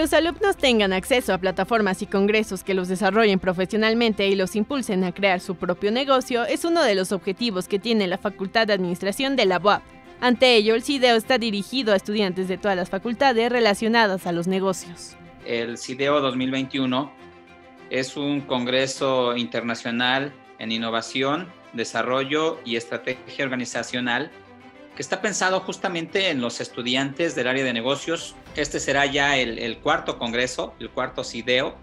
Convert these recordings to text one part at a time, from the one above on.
los alumnos tengan acceso a plataformas y congresos que los desarrollen profesionalmente y los impulsen a crear su propio negocio es uno de los objetivos que tiene la Facultad de Administración de la UAP. Ante ello, el CIDEO está dirigido a estudiantes de todas las facultades relacionadas a los negocios. El CIDEO 2021 es un congreso internacional en innovación, desarrollo y estrategia organizacional que está pensado justamente en los estudiantes del área de negocios. Este será ya el cuarto congreso, el cuarto CIDEO,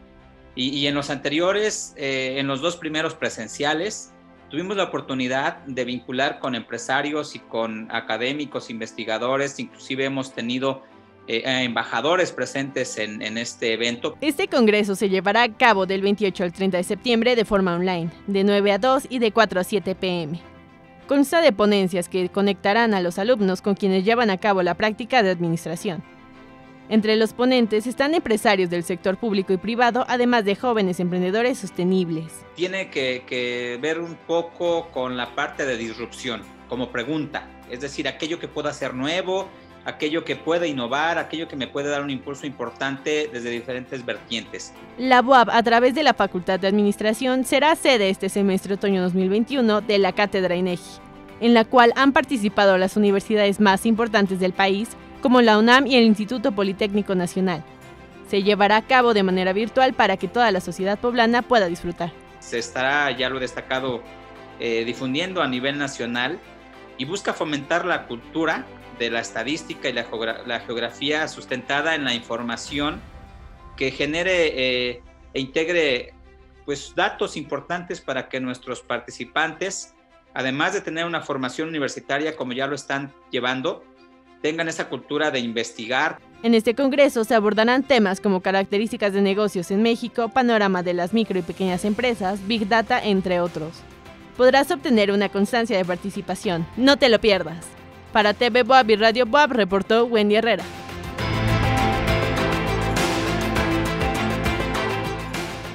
y en los anteriores, en los dos primeros presenciales, tuvimos la oportunidad de vincular con empresarios y con académicos, investigadores, inclusive hemos tenido embajadores presentes en este evento. Este congreso se llevará a cabo del 28 al 30 de septiembre de forma online, de 9 a 2 y de 4 a 7 p.m. Consta de ponencias que conectarán a los alumnos con quienes llevan a cabo la práctica de administración. Entre los ponentes están empresarios del sector público y privado, además de jóvenes emprendedores sostenibles. Tiene que ver un poco con la parte de disrupción, como pregunta, es decir, aquello que pueda ser nuevo, aquello que puede innovar, aquello que me puede dar un impulso importante desde diferentes vertientes. La UAP, a través de la Facultad de Administración, será sede este semestre otoño 2021 de la Cátedra INEGI, en la cual han participado las universidades más importantes del país, como la UNAM y el Instituto Politécnico Nacional. Se llevará a cabo de manera virtual para que toda la sociedad poblana pueda disfrutar. Se estará, ya lo he destacado, difundiendo a nivel nacional y busca fomentar la cultura de la estadística y la geografía sustentada en la información que genere e integre pues, datos importantes para que nuestros participantes, además de tener una formación universitaria como ya lo están llevando, tengan esa cultura de investigar. En este congreso se abordarán temas como características de negocios en México, panorama de las micro y pequeñas empresas, Big Data, entre otros. Podrás obtener una constancia de participación. No te lo pierdas. Para TV BOAP y Radio BOAP reportó Wendy Herrera.